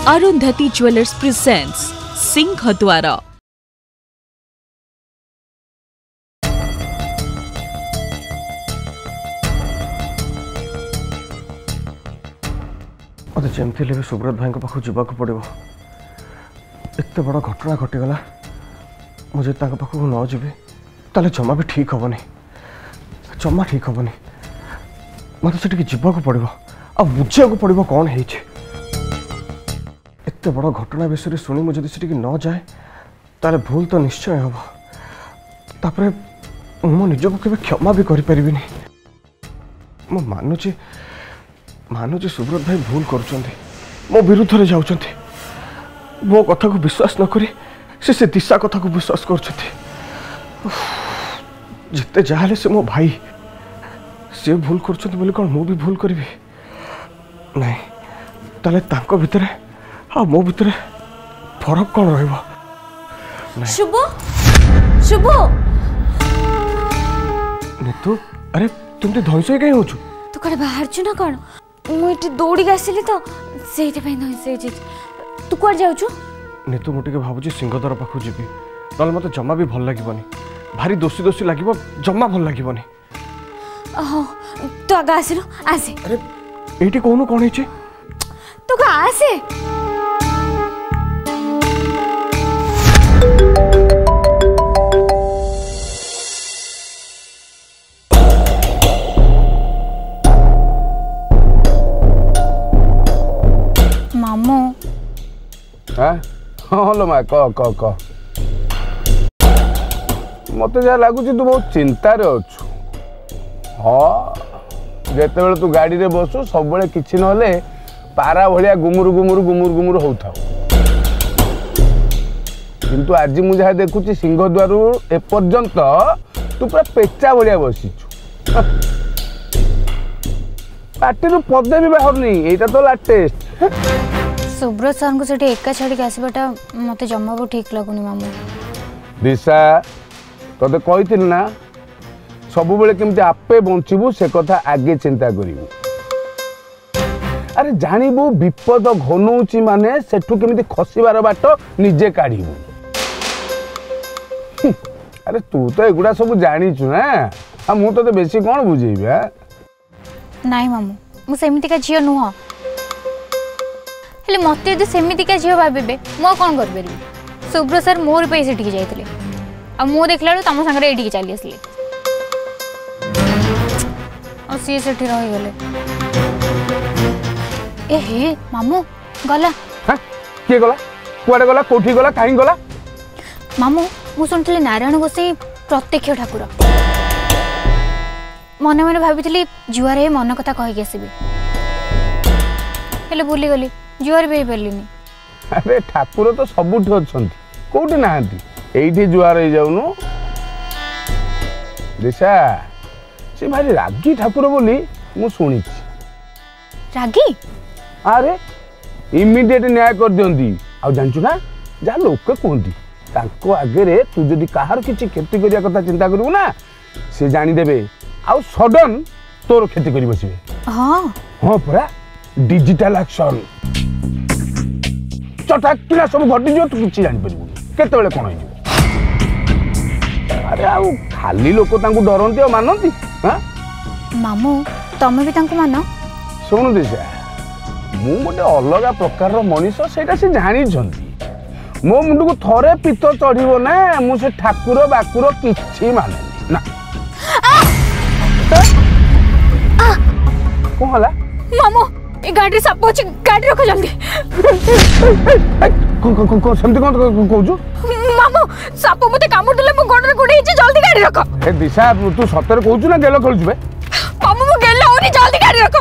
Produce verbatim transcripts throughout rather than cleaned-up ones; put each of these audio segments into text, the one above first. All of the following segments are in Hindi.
अरुंधति ज्वेलर्स प्रेजेंट्स सिंहद्वार। मत जमी सुब्रत भाई पाखु जावाक पड़ो। एत बड़ घटना घटीगला मुझे पाखक न जीवी ताले जमा भी ठीक हेनी, जमा ठीक हेनी। मत से जावाक पड़ो आ बुझा पड़ो कौन है। एत बड़ घटना विषय शुणी मुझे से न जाए ताले भूल तो निश्चय हम। तापरे मो निजक के क्षमा भी करें। मु मानुची मानुची सुब्रत भाई भूल करुँच, मो विरुद्ध रे जाउछंती। मो कथा को विश्वास न करी से से दिशा कथा को विश्वास करुँच। जिते जहाँ से मो भाई से भूल करुँच बोले कौन मु भी भूल करी नहीं। ताले तांको भितरे आ मो भितरे फरक कौन रहिबो। शुभ शुभ नीतू, अरे तुम ते धैर्य कहीं होछु? तू कड़े बाहर छु ना कौन? मुझे दौड़ी आसली तो से तू कौन जाऊँ? नीतू मुझे भावुँ सिंहद्वार पाखु जी ना मत जमा भी भल लगे, भारी दोषी दोषी लगे, जमा भल लगे। तू आगे आसिलु आसे। अरे ये कहूनु कौन है? तू आसे। मामू हाँ हाँ लो माँ कह कह कह मत जहाँ लगुच तू बहुत चिंतार अच्छु। हाँ जिते बड़े तू गाड़ी रे बसु सब बड़े किसी ना पारा भाया गुमुर गुमुर गुमुर गुमुर होता। किंतु आज मुझे जहाँ देखुची सिंहद्वार एपर्यंत तू पूरा पेचा भाया बसीचु। पार्टी पदे भी बाहर नहीं, यही तो लाटेस्ट। सुब्रत सर को सेठी एका छाड़ी आसवाटा मत जमा भी ठीक लगुनि मामू। दिशा तोते कही ना सब बेले केमती आपे बंचबू से कथा आगे चिंता करू। अरे जानबू विपद घनौची माने सेठू केमती खसिबार बाट निजे काढ़ू। अरे तू तो एगुड़ा सब जानीचु ना, आ मु तो बेसी कौन बुझेबी? नाई मामू मु सेमितिका झियो नुह। हेले मत यदि सेमितिका झील भावे मु कौन करी? सुब्रत सर मोर पे से जाते आ मु देखला तुम सागर ये चली आसले सी से रहीगले। ए हे मामू गला किए गला कुआडे गला कोठी गला कहीं गला? मामू मु सुनथले नारायण गोसाई प्रत्यक्ष ठाकुर मन मन भाभी जुआर मन कथा कहीकि आसबी हेले भूली गली जुआर भी पार्लिनी। अरे ठाकुर तो सबुठ अच्छा कौटी ना ये जुआर हो जाऊनु। दिशा से भारी रागी ठाकुर बोली मु शुणी। रागी? अरे इमिडिएट न्याय कर दियंती। आ जानचु ना जहाँ लोक कहती तांको आगे रे तू जदि कहार किछि क्षति करिया कथा चिंता करू ना से जानी देबे आ सडन तोर क्षति करि बसिबे। हां हां पूरा डिजिटल एक्शन चटाक किला सब घटी जो तू किछि जानि परिबु केते बेले कोन होई। अरे आ खाली लोक तांको डरंती आ मानंती। हां मामू तमे भी तांको मानो? सुनु दिशा मु गोटे अलग प्रकार रो मनीष सेटा से जानि छंती। मो मुंड को थरे पित्त चढ़िबो ना मु से ठाकुर बाकुर किछि मानेनी ना। कौन हला? मामू ए गाड़ी सब पहुंच गाड़ी रखो जल्दी। को को को समति कोन कहजु? मामू साप मते कामुड़ देले मो गोड़ रे गुडे हिची जल्दी गाड़ी रखो। ए दिशा तू सतर कहजु ना गेलो खेलजु बे? मामू मो गेलो ओनी जल्दी गाड़ी रखो।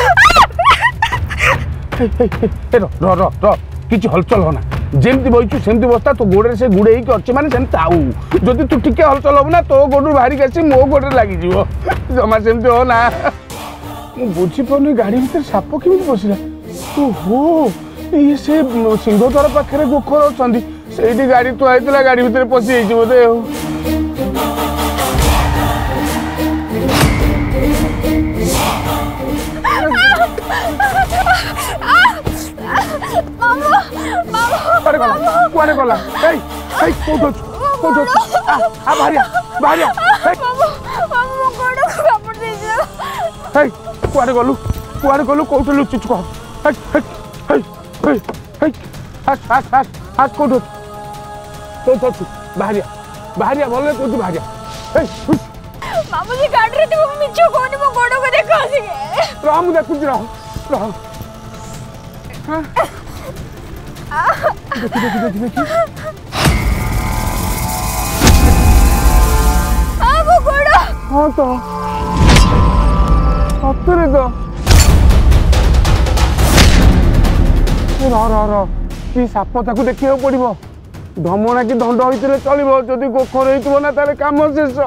ए रो रो रो रो किछि हलचल होना जेमती बइचु सेमती बस्ता तो गोड़े से गुड़े ही अच्छे माने सेमती आउ जदि तू टिके हलचल हो ना तो गोड़ बाहरी के मो गोड़े लगी जीवो जमा सेमती हो ना। मु बुझी पनी गाड़ी भीतर साप केमती बसिला? ओहो ये से सिंहद्वार पाखरे गोखर अछंदी सेठी गाड़ी तो आइतला गाड़ी भीतर पसी जाई बोदे। मामू कुआरे गला कुआरे गला ए ए कोठ अछु कोठ अछु आ आ बाहरिया बाहरिया बाबू बाबू मो गोड़ को कापड़ दे दियो ए कुआरे गलु कुआरे गलु कोठ लुचि छु ए ए ए ए हस हस हस हस कोठ अछु कोठ अछु बाहरिया बाहरिया बोले कोठ बाहरिया ए बाबू जी गाड़ी रे तुम मिछो कोनी मो गोड़ को देखो आसी रह मु देखु रह रह हां देखि देखि देखि देखि आ वो गोड़ हां तो अतरे तो रा रा रा कि साप ताकू देखियो पड़िबो धमणा कि दंड होइतले चलिबो जदि गोखर होइतबो ना ताले काम शेष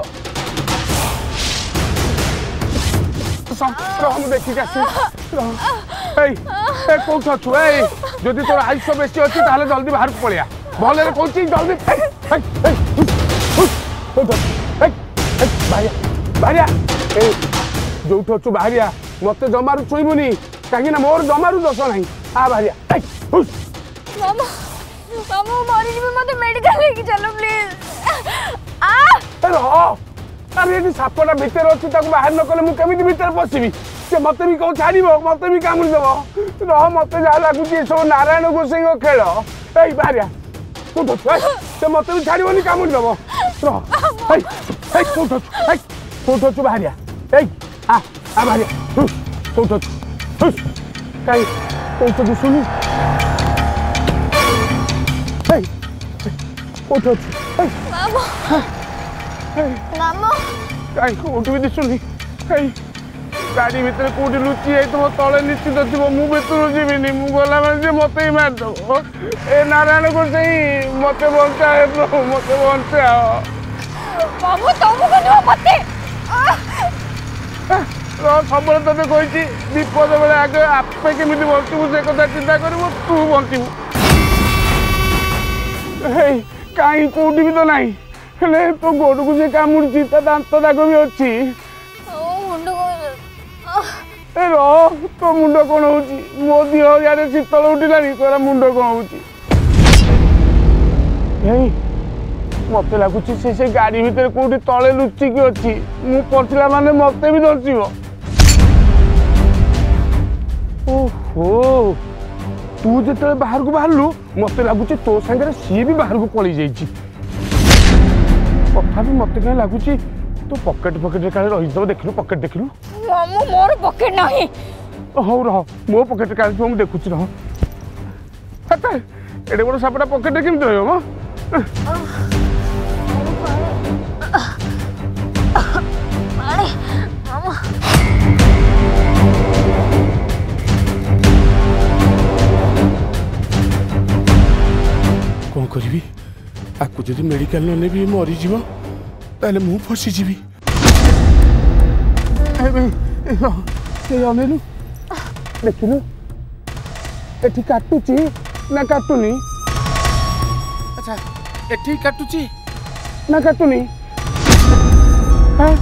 हम देखी ए ए कोठ अछु ए जदि तोर आयुष बेसी अछि ताले जल्दी बाहर पळिया भले रे कोची जल्दी ए ए कोठ ए ए बाहरिया बाहरिया ए जोठ अछु बाहरिया मते जमारु छुइबुनी काहे ना मोर जमारु दोष नाही आ बाहरिया ए हुस मामा मामा मारी जी मते मेडिकल लेके चलो प्लीज आ ए रो अरे ये सापटा भीतर अच्छी बाहर न कले मुझे भीतर पशि से मत भी कौ छाड़ मत भी कामुड़ी देव रह मत जहाँ लगुच सब नारायण गोसाई खेल ए बाहरिया कोठ से मत भी छाड़नी कामुड़ी देव रह कोठ कोठ अच्छु बाहरिया ए आ आ बाहरिया कोठ अच्छु कहीं कोठ दिशुनी कोठ अच्छु मामा कहीं कोठ भी दिशुनी कहीं गाड़ी भीतर कोठी लुचि जाइए तो तले निश्चित थी मु भीतर जीविनी मु गला मैंने मत ही मारदेव ए नारायण गोसाई मत बचा है प्रभु मत बचा मामू तुमको नुआ मते सब तेज कही विपद बेले आगे आपे केमी बचबू से कथा चिंता कर तू बचबू कहीं कौटी भी तो ना हेले तो गोड़ को से कामुड़ी दांत दाग भी अच्छी ए रो तो मुंड कौन हो मो दी हजार शीतल उठिला तोरा मुंड कौन हो मत लगुच से से गाड़ी भीतर कौटी तले लुचिकी अच्छी मु पड़ला माने मत भी दर्शिव ओहो तू जो बाहर को बाहरलु मत लगुच तो सागर सी भी बाहर को पलि जाइए तथापि मत कहीं लगुच तू पकेट पकेट काले रही देखलु पकेट देखलु मामू मोर पकेट नहीं हौ रह मो पकेट काले तू देखुच रह एडे बड़ सापटा पकेट केमती रहिबो कौन करी आपको जब मेडिकल ने भी मरीज ताले मु फसीजी अनेलु देखिलु एठी काटुची ना काटुनी अच्छा एठी काटुची ना काटुनी हाँ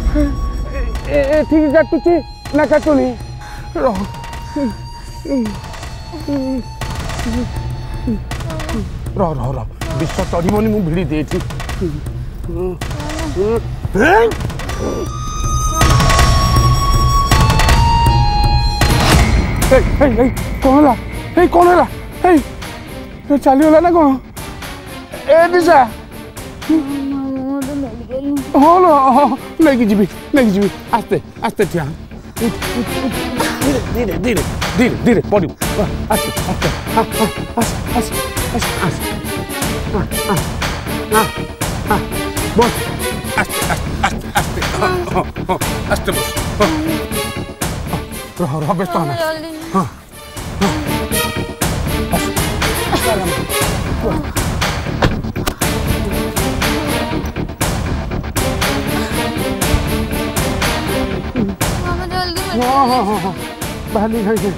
एठी काटुची ना काटुनी रह रह रह रह विश्व चढ़ीबनी मु भिड़ी देती कौन है कौन है चलीगला ना कौन ए दिशा हाँ ना हाँ नहीं जीवी नहीं जीवी आस्ते आस्ते ठिया धीरे धीरे धीरे धीरे पड़ू आस्ते आस्ते हाँ हाँ आस्ते आस्ते बस आस्ते आस्ते आस्ते आस्ते आस्ते बस रह रह व्यस्त होना हाँ हाँ हाँ हाँ हाँ बाहर नहीं खाई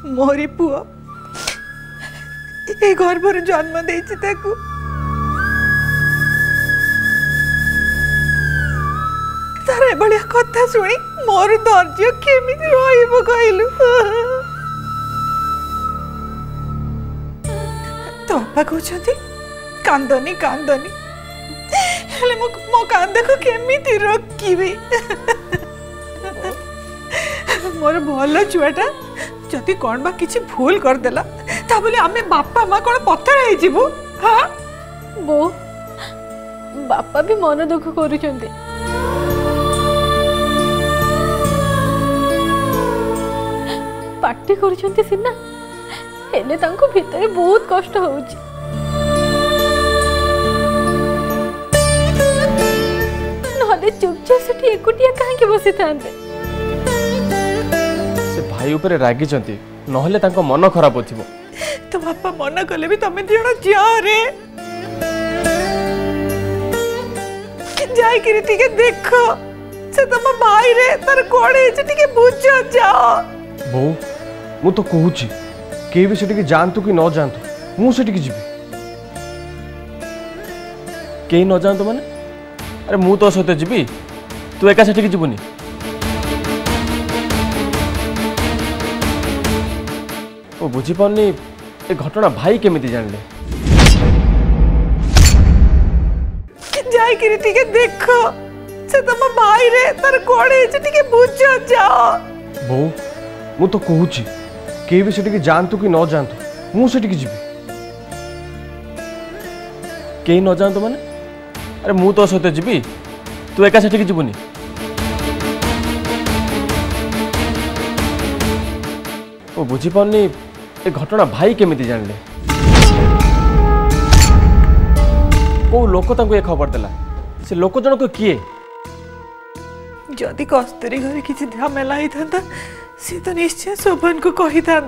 मोरी पुओ ए गर्भर जन्म देछि ताकू तारे बड़िया कथा सुनी मोर धैर्य केमिति रहइबो कहलु तो बापा कहते कांदनी कांदनी हेले मो मो कांद को केमिति रखिबी मोर भल छुआटा जदि कौन बा किसी भूल कर देला ता बोले आमे बापा माँ कौन पत्थर है जीवो हाँ बो बापा भी मन दुख करुचंते पार्टी करुचंते सिना हेले तांको भितरे बहुत कष्ट होउची नहले चुपचाप से एकुटिया काहे के बसी थांते भाई ऊपर रागी चंती नहले तांको मन खराब होथिबो तो बापा मन कले भी तमे दियण जाओ रे जाई कि ठीक देखो से तम भाई रे तार कोड़े जे ठीक बुझ जाओ बो मु तो कहूची के भी सेठी जानतु कि न जानतु मु सेठी जीवी के न जानतु माने अरे मु तो सहित जीवी तू एका सेठी जीवनी ओ बुझी पानी ए घटना भाई केमिति जानले जाई कि ठीक देखो से तम भाई रे तार कोड़े जे ठीक बुझ जाओ बो मु तो कहूची के भी सेठी जानतु कि न जानतु मु सेठी जीवी के न जानतु माने अरे मु तो सहित जीवी तू एका सेठी जीवनी ओ बुझी पानी ए घटना भाई केमिति जानले को लोक तांको ए खबर देला से लोक जन को किए जदि कस्तूरी घरे किसी झमेला ही था सी तो निश्चय शोभन को कही था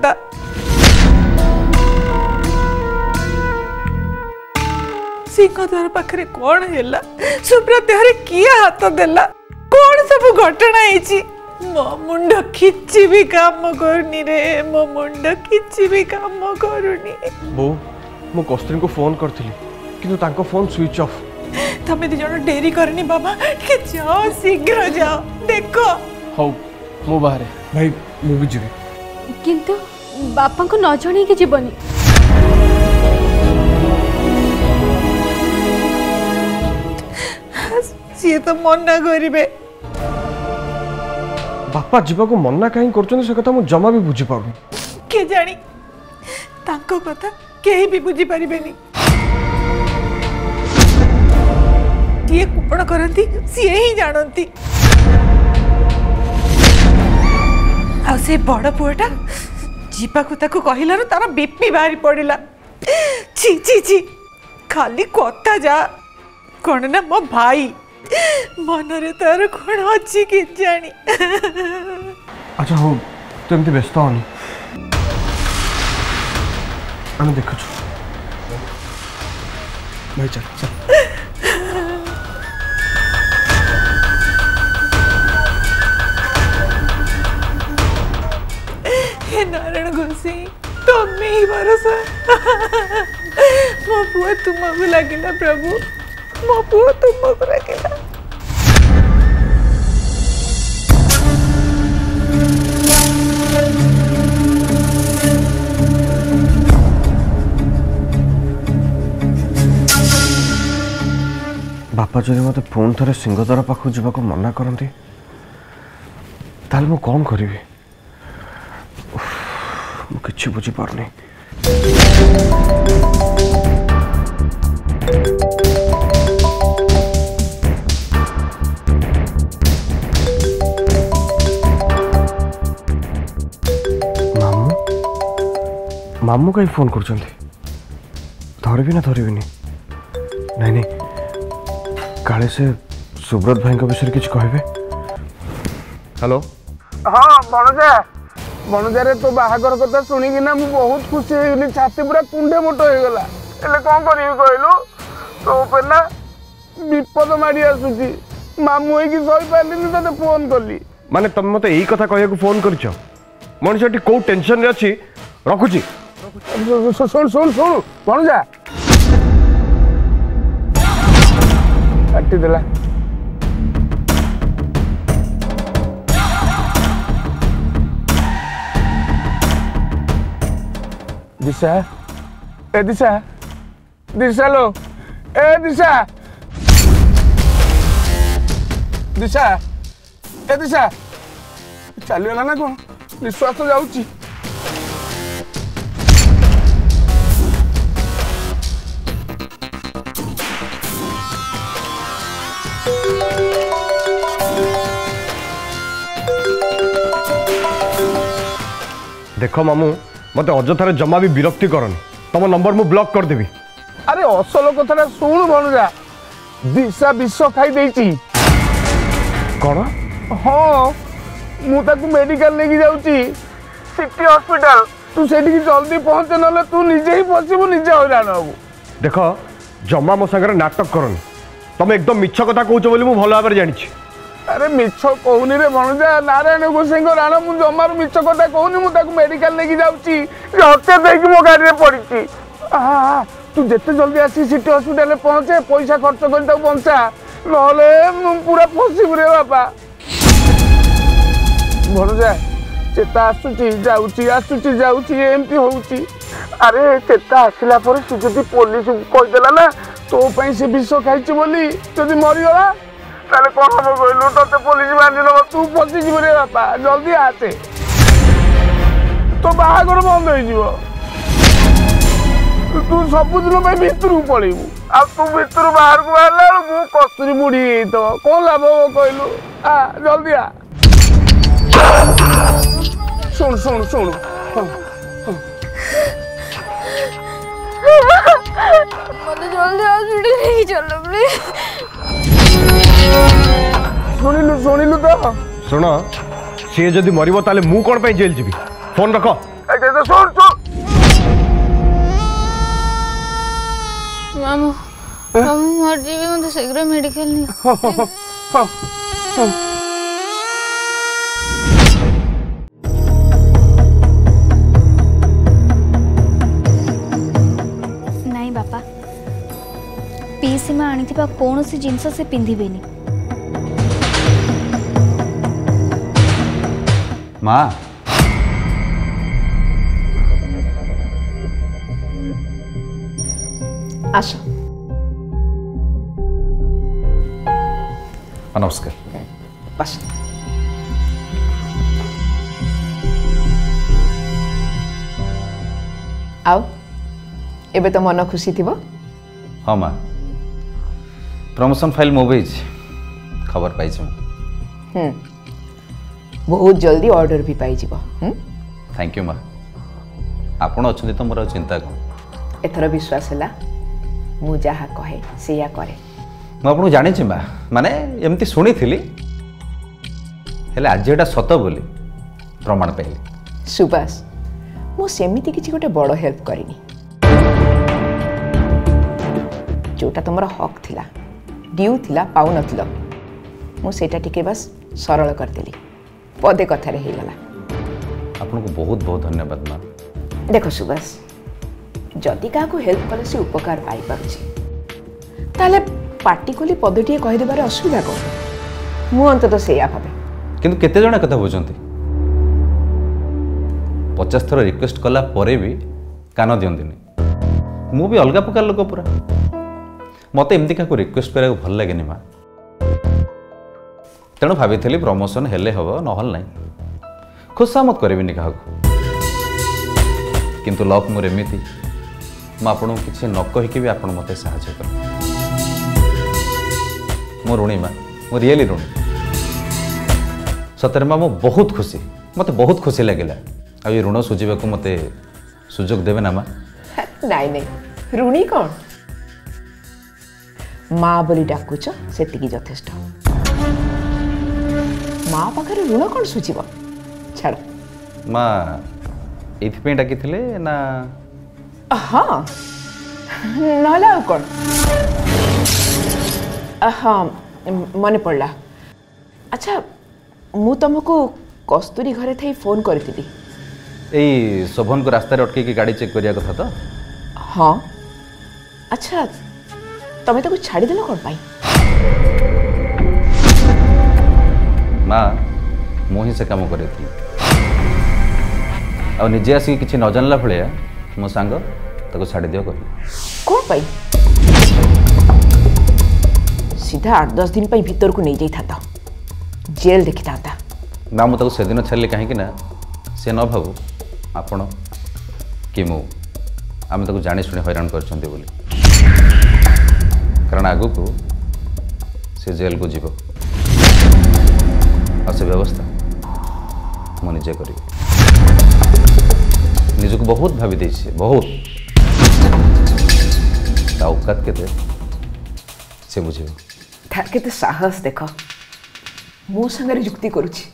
सिंहद्वार पाखरे कौन हैला सुब्रत देहरे किए हाथ देला कौन सब घटना है मो मुंड किछि भी काम करनी रे मो मुंड किछि भी काम करूनी बो मो कस्तूरी को फोन करथिली किंतु तांको फोन स्विच ऑफ तमे दि जण डेरी करनी बाबा के जाओ शीघ्र जाओ देखो हौ मु बाहरे भाई मु भी जीवी किंतु बापा को न जणी के जीवनी सी तो मना करिवे बापा जीवा को मना कहीं करछन से कथा मु जमा भी बुझी पाउनी के जानी तांको कथा केही भी बुझी परिबेनी ये कौन करती सी ही जानती आ से बड़ पुआटा जीवा को ताको कहिलारो तार बीपी बाहरी पड़िला छी छी छी खाली कथा जा कौन ना मो भाई मनरे तार कौन अच्छी कि जानी अच्छा हो तो एमती व्यस्त होनी आने देखो भाई चल चल हे नारायण गोसाई तुम्हें ही भरोसा मो पुआ तुमको लगिला प्रभु मो पुआ तुमको लगिला बापा जदि मत पुणी थे सिंहद्वार पाखक जावाक मना करती ताल मु कौन करी कि बुझीपारनी मामू मामू कहीं फोन कर धरबी ना धरबी नहीं नहीं काले से सुब्रत भाई विषय किसी कहे हेलो हाँ भणजा भणजा रे तो बाहागर कथा शुणिकी ना मु बहुत खुशी होगली छाती पूरा कुंडे मोट हो गला हेले कौन करिवि कहलु तो पेला विपद मारी आसुची मामू होई कि सही पालिनी तते फोन कली माने तुम मते एई कथा कहया को फोन करछ मनुष्यटी को टेंशन रे अछि रखुची ଶୁଣ ଶୁଣ ଶୁଣ ଭଣଜା କାଟିଦେଲା दिशा ए दिशा दिशा लो ए दिशा दिशा ए दिशा चलीगला ना कौन निश्वास तो जाऊची देख मामू मत अजथार जमा भी विरक्ति करनी तुम नंबर मु ब्लॉक कर देबी। अरे असल कथा शुणु भणुजा दिशा विष खाई देची कौन हाँ मु ताकू मेडिकल लेके जाऊची सिटी हॉस्पिटल तू सेठी जल्दी पहुंचे नले तू निजे ही फसिबू निजे हैरान हबू। देख जमा मो संगे नाटक करनी तुम एकदम मिछ कथा कहूच बोली मु भल भाव जानी। अरे मिछ कहूनी रे भणुजा नारायण गोसाई राण मु जमार मिछ कथा कहूनी मु ताकू मेडिकल लेके जाऊची हत्या देकी मो गाड़ी रे पड़ीची। हाँ तू जिते जल्दी आसी सिटी हॉस्पिटल पहुंचे पैसा खर्च कर ताकू बंचा नहले मु पूरा फसिबू रे बापा। भणुजा चेता आसुची जाऊची आसुची जाऊची एमती होउची। अरे चेता आसिला पर से जदी पुलिस कहिदेला ना तो पई से विष खाइची बोली जदी मरिगला ताले कोन हम कहलु तते पुलिस बांधी नब तू फसी जीव रे बापा जल्दी आसे तो बाहागर बंद हो जीव तू सब दिन पे भितर पड़ेबू आ तू भितर बाहर को बाहरला मु कस्तूरी बुढ़ी तो कौन लाभ हो कहलु आ जल्दी आ सुन सुन सुन मत जल्दी हॉस्पिटल लेके चलो प्लीज। शुणिलु शुणिलु तो सुन सी जदि मरब ताले मु कौन पे जेल जीवी फोन रख सुन सुन मामू मामू मर जीवी मत शीघ्र मेडिकल नहीं नहीं बापा पीसी में आनी कौन सी जिनस से पिंधिबेनी माँ आस नमस्कार बस आओ एबे तो मन खुशी थी हाँ माँ प्रमोशन फाइल मोबाइल खबर पाई हम्म बहुत जल्दी ऑर्डर भी पाई जीव थैंक यू माँ आपण अच्छा तो मोर चिंता कौन एथर विश्वास है मु जहा कहे से या करे मुझे जानी माँ माने एमती शुणी थी हेले आज एटा सत बोली प्रमाण पाइली। सुभाष मु सेमिति किछि गोटे बड़ हेल्प करिनी जोटा तुमर हक थिला ड्यू थिला पाउ नथिलो मु सेटा टिके बस सरल करदेली पदे कथारे हे गला। आपनको बहुत बहुत धन्यवाद माँ। देखो सुभाष जदि का को हेल्प कले से उपकार पाई पारुछि ताले पार्टिकुली पदटिए कहि देबार असुविधा को मु अंत तो सेया भाबे किंतु केते जणा कथा बुझंती पचास थर रिक्वेस्ट कला परे भी कान दियंतिनी मु भी अलगा प्रकार लोक पूरा मते एमती का को रिक्वेस्ट करा भल लागेनी माँ तेणु भाभी प्रमोशन हेले हम नहल ना खुशामत करें क्या किंतु लक मोर एमती मुझे किसी न कहीकि भी आप मत साहय कर मो ऋणी माँ मो रियली ऋणी सतरे माँ मो बहुत खुशी मत बहुत खुशी लगे आ ऋण सुझा को मत सुजोग देवे ना माँ नाई नहीं ऋणी कौन माँ बोली डाकुच से यथेष्ट माँ पाखे ऋण कौन सुझब छाड़ माँ ये डाकी ना हाँ ना कौन हाँ मन पड़ा अच्छा मु तुमको कस्तूरी घरे थी फोन करी यही शोभन को रास्तार अटक गाड़ी चेक करिया कथा तो हाँ अच्छा तमें ताको छाड़ीदेल कौन पाई माँ मु ही से काम करे आ निजे आसिक किसी न जानला भाया मो सांग ताको छाड़ी दियो कह कौन पाई सीधा आठ दस दिन पाई भीतर को नहीं जाता जेल देखी था ना मुझे से दिन छाड़ी कहीं ना सी न भावु आपण कि मु आम ताको जानी शुणी हैरान कर कारण आगु को से जेल को जीव आ से व्यवस्था मु निजे करी निजक बहुत भावी दे बहुत औकात केते से बुझे तार केते साहस देख मो संगे युक्ति करुछि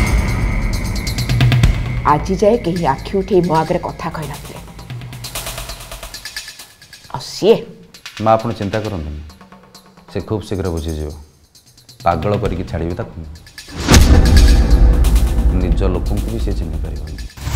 आज जाए कहीं आखि उठे मो आगे कथा कही नथिले आ सी माँ आप चिंता करते से खूब शीघ्र बुझीज पागल करके छाड़ी निज लोक भी सी चिन्ह पार